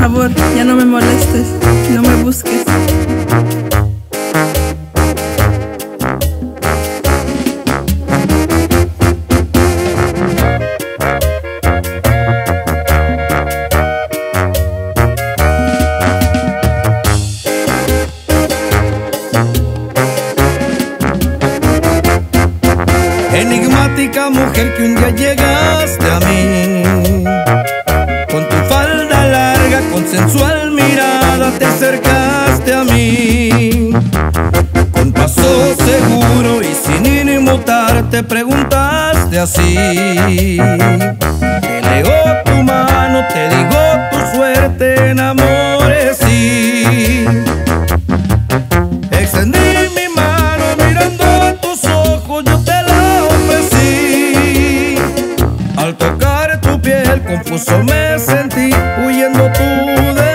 favor, ya no me molestes, no me busques. Enigmática mujer que un día llegaste a mí, con tu falda larga, con sensual mirada te acercaste a mí. Con paso seguro y sin inmutar te preguntaste así: te leo tu mano, te digo tu suerte, enamorecí. Extendí mi mano mirando a tus ojos, yo te la ofrecí. Al tocar tu piel confuso me sentí, huyendo tú de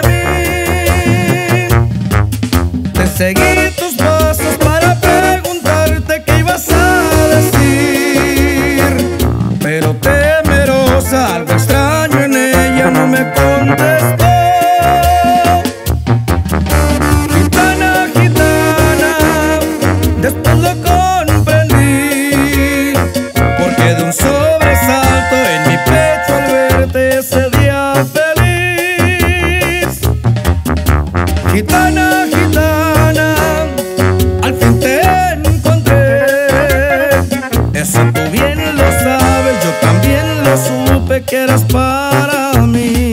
mí. Te seguí tus pasos para preguntarte qué ibas a decir, pero temerosa, algo extraño en ella no me contestó. Gitana, gitana, después lo comprendí, porque de un sobresalto en mi pecho al verte ese día feliz. Gitana, gitana, al fin te encontré. Eso tú bien lo sabes, yo también lo supe, que eras para mí.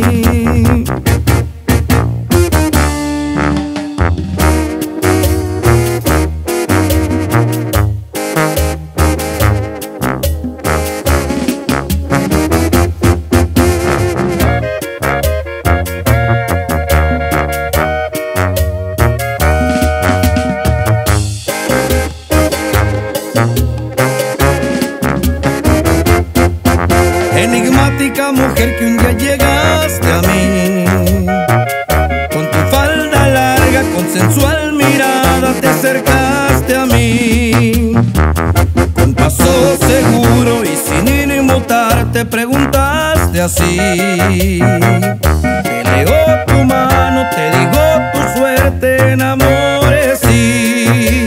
Enigmática mujer que un día llegaste a mí, con tu falda larga, con sensual mirada te acercaste a mí. Con paso seguro y sin inmutar te preguntaste así: te leo tu mano, te digo tu suerte, enamorecí.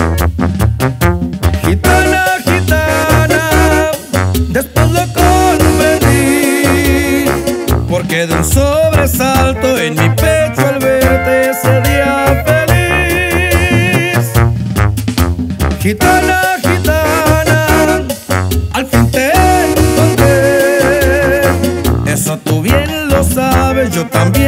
Gitana, gitana, después lo comprendí, porque de un sobresalto en mi pecho al verte ese día feliz. Gitana, gitana, al fin te encontré. Eso tú bien lo sabes, yo también